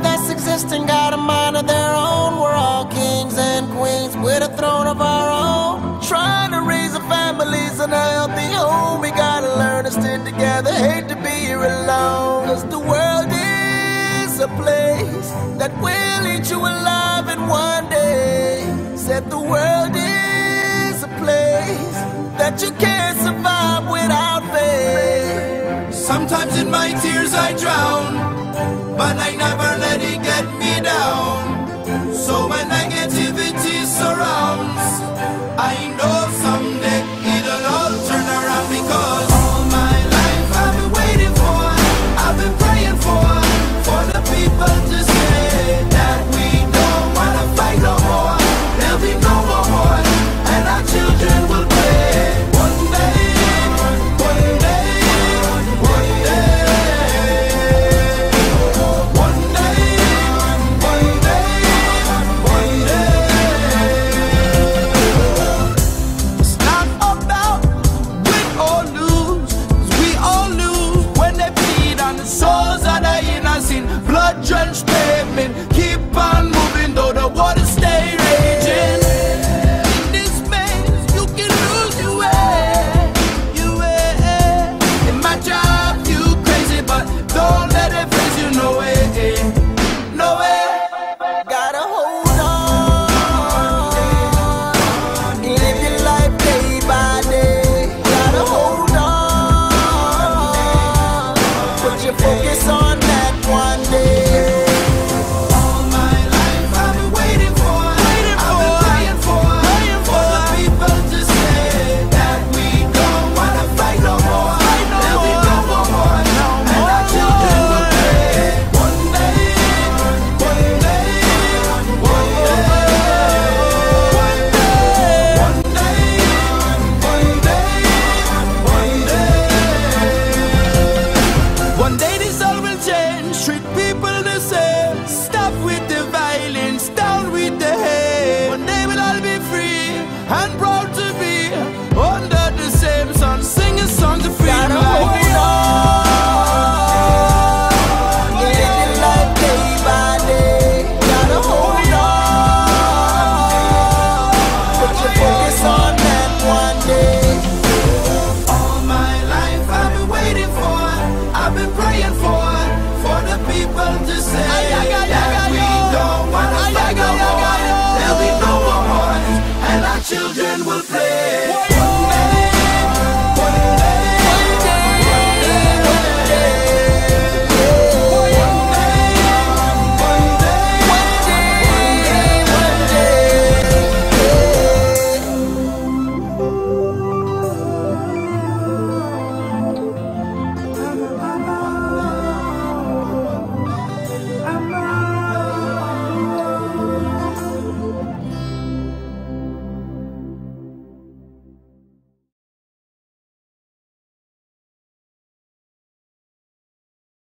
that's existing got a mind of their own. We're all kings and queens with a throne of our own. Trying to raise our families in a healthy home. We gotta learn to stick together, hate to be here alone. Cause the world is a place that will eat you alive in one day. Said the world is a place that you can't survive without faith. Sometimes in my tears I drown, but I never let it get me down. So when negativity surrounds, I know someday it'll all turn around. Because all my life I've been waiting for, I've been praying for the people to say that we don't wanna fight no more. There'll be no more war, and our children will play. One day, one day, one day, one day, one day, one day. It's not about win or lose, 'cause we all lose when they bleed on the souls of the innocent. Blood-drenched pavement, keep on